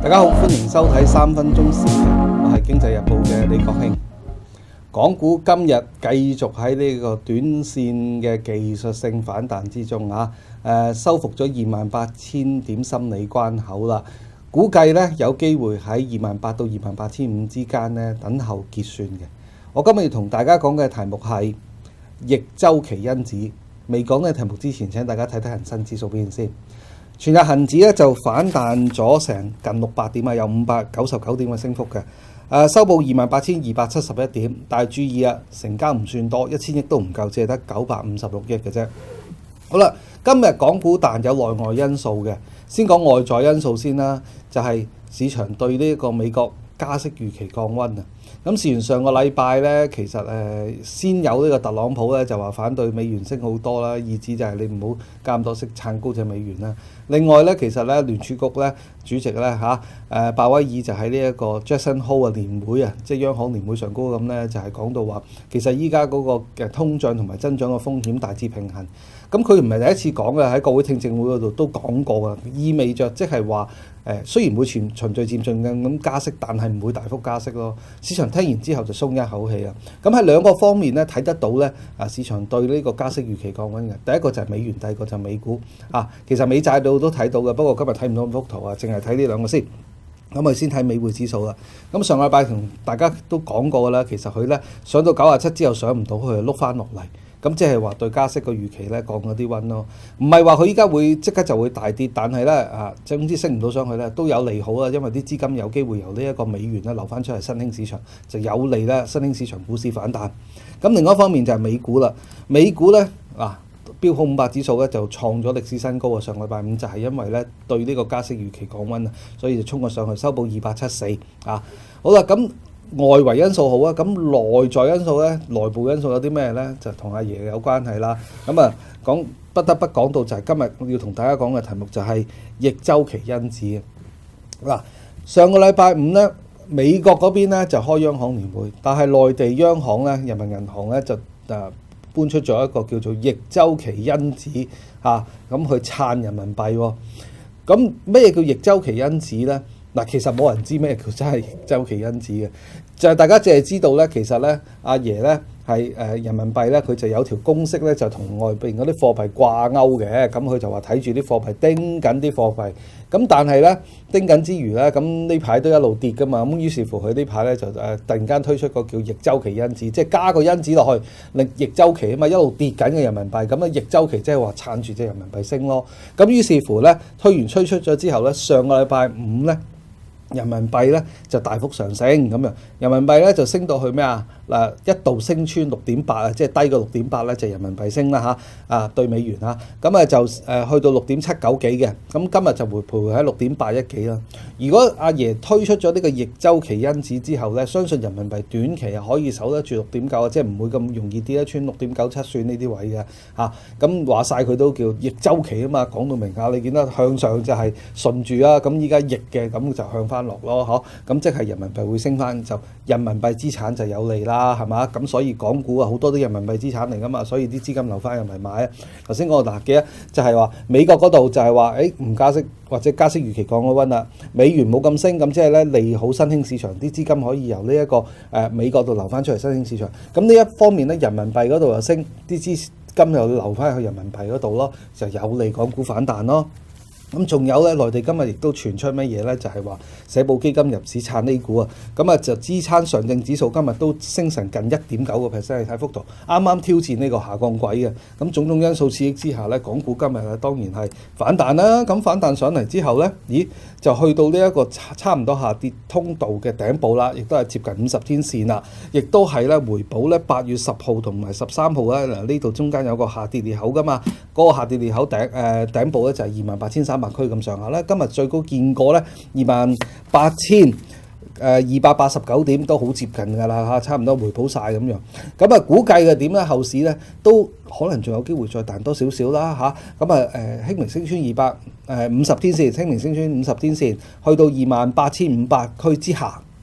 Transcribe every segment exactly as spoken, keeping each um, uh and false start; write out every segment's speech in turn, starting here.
大家好，歡迎收睇三分鐘時評，我係經濟日報嘅李國興。港股今日繼續喺呢個短線嘅技術性反彈之中啊，誒、呃、收復咗二萬八千點心理關口啦。估計咧有機會喺二萬八到二萬八千五之間咧等候結算嘅。我今日要同大家講嘅題目係逆周期因子。未講呢個題目之前，請大家睇睇恒生指數表現先。全日恒指咧就反彈咗成近六百點啊，有五百九十九點嘅升幅嘅。誒、呃、收報二萬八千二百七十一點，但係注意啊，成交唔算多，一千億都唔夠，只係得九百五十六億嘅啫。好啦，今日港股彈有內外因素嘅，先講外在因素先啦，就係、是、市場對呢個美國加息預期降溫啊。咁事緣上個禮拜咧，其實誒、呃、先有呢個特朗普咧就話反對美元升好多啦，意思就係你唔好加咁多息撐高隻美元啦。另外咧，其實咧聯儲局咧主席咧嚇誒鮑威爾就喺呢一個 Jackson Hole 嘅年會啊，即係央行年會上高咁咧，就係、是、講到話其實依家嗰個嘅通脹同埋增長嘅風險大致平衡。咁佢唔係第一次講嘅，喺國會聽證會嗰度都講過啊，意味着即係話誒雖然會循循序漸進嘅咁加息，但係唔會大幅加息咯。市場聽完之後就鬆一口氣啊。咁喺兩個方面咧睇得到咧，啊市場對呢個加息預期降溫嘅。第一個就係美元，第二個就係美股啊。其實美債度都睇到嘅，不過今日睇唔到咁幅圖啊，淨係睇呢兩個先。咁我哋先睇美匯指數啦。咁上個禮拜同大家都講過啦，其實佢咧上到九十七之後上唔到，佢就碌翻落嚟。咁即係話對加息個預期咧降咗啲溫咯，唔係話佢依家會即刻就會大跌，但係咧啊，總之升唔到上去咧都有利好啦，因為啲資金有機會由呢一個美元咧流翻出嚟新興市場，就有利咧新興市場股市反彈。咁另外一方面就係美股啦，美股咧啊標普五百指數咧就創咗歷史新高啊！上個禮拜五就係因為咧對呢個加息預期降溫啊，所以就衝咗上去，收報二百七十四啊。好啦，咁外圍因素好啊，咁內在因素咧，內部因素有啲咩咧？就同阿爺有關係啦。咁啊，講不得不講到就係今日要同大家講嘅題目就係逆周期因子。嗱，上個禮拜五咧，美國嗰邊咧就開央行年會，但係內地央行咧，人民銀行咧就誒搬出咗一個叫做逆周期因子嚇，咁去撐人民幣喎。咁咩叫逆周期因子咧？嗱，其實冇人知咩叫真係周期因子嘅，就係、是、大家淨係知道咧，其實咧，阿爺咧係誒人民幣咧，佢就有條公式咧，就同外邊嗰啲貨幣掛鈎嘅，咁佢就話睇住啲貨幣盯緊啲貨幣，咁但係咧盯緊之餘咧，咁呢排都一路跌噶嘛，咁於是乎佢呢排咧就誒突然間推出個叫逆周期因子，即係加個因子落去，令逆周期啊嘛，一路跌緊嘅人民幣，咁咧逆周期即係話撐住隻人民幣升咯，咁於是乎咧推完推出咗之後咧，上個禮拜五咧，人民幣咧就大幅上升咁樣，人民幣咧就升到去咩啊？嗱，一度升穿六點八啊，即係低過六點八咧，就人民幣升啦嚇啊對美元嚇，咁啊就誒去到六點七九幾嘅，咁今日就回徘徊喺六點八一幾啦。如果阿爺推出咗呢個逆周期因子之後咧，相信人民幣短期係可以守得住六點九啊，即係唔會咁容易跌得穿六點九七算呢啲位嘅嚇。咁話晒佢都叫逆周期啊嘛，講到明啊，你見得向上就係順住啊，咁依家逆嘅咁就向翻落咯，嗬，咁即係人民幣會升翻，就人民幣資產就有利啦，係嘛？咁所以港股啊好多啲人民幣資產嚟噶嘛，所以啲資金流翻入嚟買啊。頭先我嗱記得就係話美國嗰度就係話誒唔加息或者加息預期降咗溫啦，美元冇咁升，咁即係咧利好新興市場，啲資金可以由呢、這、一個誒、呃、美國度流翻出嚟新興市場。咁呢一方面咧，人民幣嗰度又升，啲資金又流翻去人民幣嗰度咯，就有利港股反彈咯。咁仲有咧，內地今日亦都傳出乜嘢咧？就係話社保基金入市撐 A 股啊！咁啊就支撐上證指數今日都升成近一點九個 percent，你睇幅圖，啱啱挑戰呢個下降軌嘅。咁種種因素刺激之下咧，港股今日啊當然係反彈啦。咁反彈上嚟之後咧，咦就去到呢一個差唔多下跌通道嘅頂部啦，亦都係接近五十天線啦，亦都係咧回補咧八月十號同埋十三號咧嗱呢度中間有個下跌裂口噶嘛，嗰、那個下跌裂口頂誒、呃、頂部咧就係二萬八千三百區咁上下咧，今日最高見過咧二萬八千誒二百八十九點，都好接近㗎啦嚇，差唔多回補晒咁樣。咁啊估計嘅點咧，後市咧都可能仲有機會再彈多少少啦嚇。咁啊誒輕微升穿二百誒五十天線，輕微升穿五十天線，去到二萬八千五百區之下。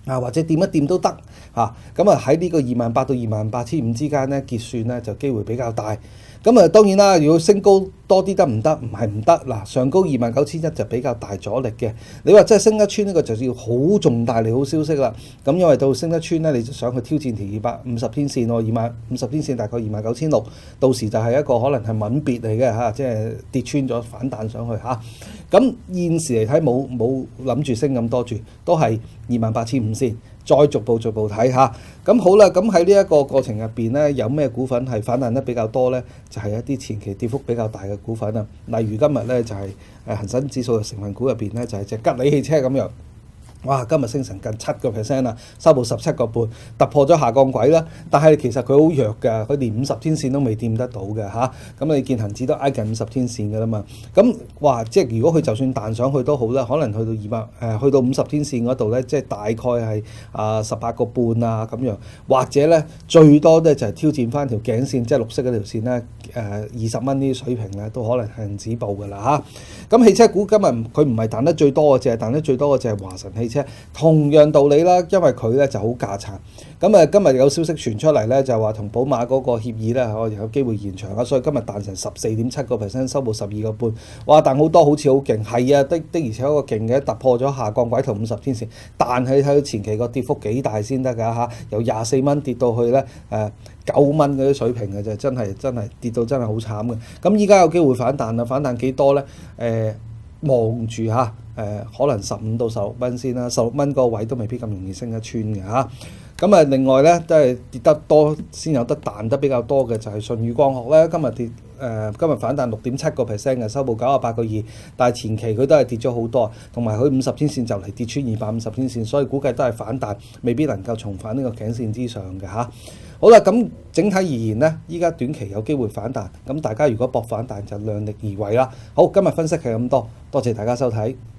啊，或者掂一掂都得嚇。咁啊喺呢個二萬八到二萬八千五之間咧結算咧就機會比較大。咁啊當然啦，如果升高多啲得唔得？唔係唔得嗱，上高二萬九千一就比較大阻力嘅。你話真係升得穿呢個就要好重大利好消息啦。咁因為到升得穿咧，你就想去挑戰條二百五十天線喎，二萬五十天線大概二萬九千六，到時就係一個可能係吻別嚟嘅嚇，即係跌穿咗反彈上去嚇。咁現時嚟睇冇冇諗住升咁多住，都係二萬八千五先。再逐步逐步睇下，咁好啦。咁喺呢一個過程入邊咧，有咩股份係反彈得比較多咧？就係、是、一啲前期跌幅比較大嘅股份啊。例如今日咧就係誒恆生指數嘅成分股入邊咧，就係、是、隻吉利汽車咁樣。哇！今日升成近七個 percent 啦，收報十七個半，突破咗下降軌啦。但係其實佢好弱㗎，佢連五十天線都未掂得到嘅嚇。咁、啊、你見恆指都挨近五十天線㗎啦嘛。咁哇，即係如果佢就算彈上去都好啦，可能去到二百誒，去到五十天線嗰度咧，即係大概係啊十八個半啊咁樣，或者咧最多咧就係挑戰翻條頸線，即係綠色嗰條線咧，誒二十蚊呢啲水平咧都可能係止步㗎啦嚇。咁、啊、汽車股今日佢唔係彈得最多嘅，淨係彈得最多嘅就係華晨汽車。同樣道理啦，因為佢咧就好價殘。咁啊，今日有消息傳出嚟咧，就話同寶馬嗰個協議咧，可有機會延長啊，所以今日彈成十四點七個 percent，收報十二個半。哇！彈好多，好似好勁，係啊，的的而且確勁嘅，突破咗下降軌同五十天線。但係睇到前期個跌幅幾大先得㗎嚇，由廿四蚊跌到去咧誒九蚊嗰啲水平嘅啫，真係真係跌到真係好慘嘅。咁依家有機會反彈啦，反彈幾多咧？誒、呃。望住嚇，誒、呃、可能十五到十六蚊先啦，十六蚊個位都未必咁容易升得穿嘅嚇。咁啊，另外咧都係跌得多先有得彈得比較多嘅，就係舜宇光學咧，今日跌誒、呃、今日反彈六點七個 percent 嘅，收報九十八個二，但係前期佢都係跌咗好多，同埋佢五十天線就嚟跌穿二百五十天線，所以估計都係反彈，未必能夠重返呢個頸線之上嘅嚇。好啦，咁整體而言咧，依家短期有機會反彈，咁大家如果搏反彈就量力而為啦。好，今日分析係咁多，多謝大家收睇。